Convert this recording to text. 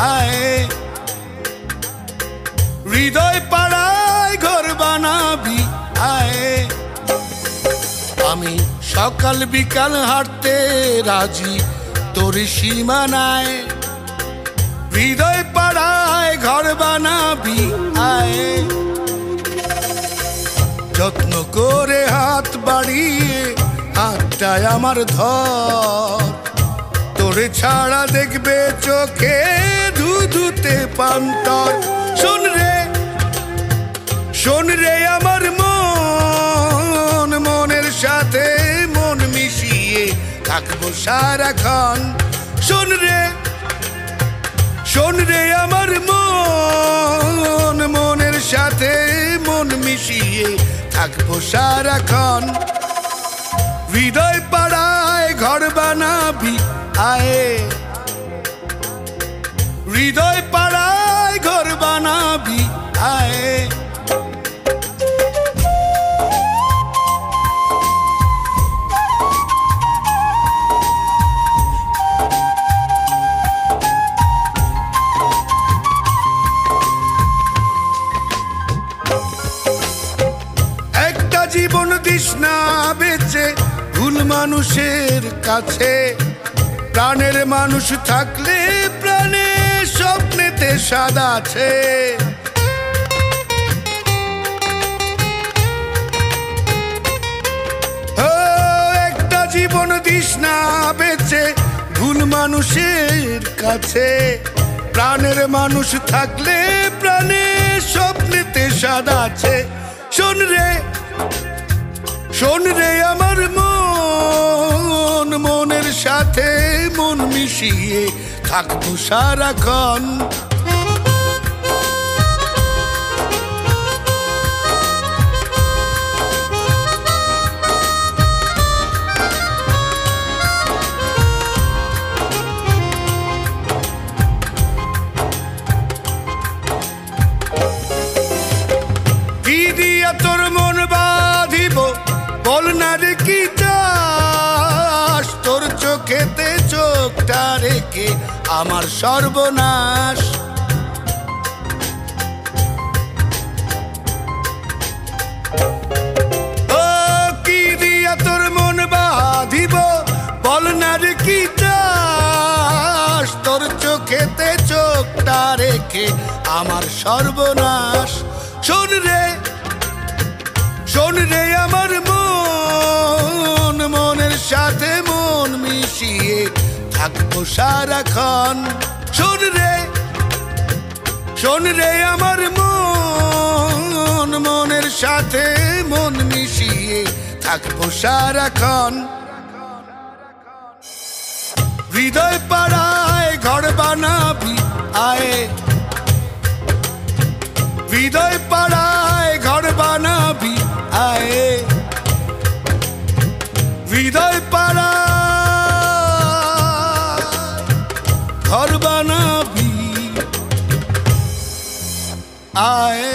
আয় হৃদয় পাড়ায় ঘর বানাবি আয় আমি সকাল বিকাল হাঁটতে রাজি তোর সীমানায় হৃদয় পাড়ায় ঘর বানাবি আয় যত্ন করে হাত বাড়িয়ে হাতটায় আমার ধর তোরে ছাড়া দেখবে চোখে ধুধুতে পান্তর শোন রে আমার মন মনের সাথে মন মিশিয়ে থাকবো সারাক্ষণ শোন রে আমার মন মনের সাথে মন মিশিয়ে থাকবো সারাক্ষণ হৃদয় পাড়ায় ঘর বানাবি আয়ে হৃদয় পাড়ায় ঘর বানাবি আয়ে একটা জীবন দিস না বেঁচে ভুল মানুষের কাছে প্রাণের মানুষ থাকলে প্রাণে স্বপ্নেতে স্বাদ আছে একটা জীবন দিস না বেঁচে ভুল মানুষের কাছে প্রাণের মানুষ থাকলে প্রাণে স্বপ্নেতে স্বাদ আছে শোন রে আমার মন মনের সাথে মন মিশিয়ে থাকবো সারাক্ষণ কি দিয়া তোর মন বাঁধিব বল না রে কি চাস তোর চোখেতে চোখটা রেখে আমার সর্বনাশ ও কি দিয়া তোর মন বাঁধিব বল না রে কি চাস তোর চোখেতে চোখটা রেখে আমার সর্বনাশ শোন রে আমার মন মনের সাথে মন মিশিয়ে থাকবো সারাক্ষণ শোন রে আমার মন মনের সাথে মন মিশিয়ে থাকবো সারাক্ষণ হৃদয় পাড়ায় ঘর বানাবি আয়ে হৃদয় পাড়ায় ঘর বানাবি আয়ে হৃদয় পাড়ায় ঘর বানাবি আয়ে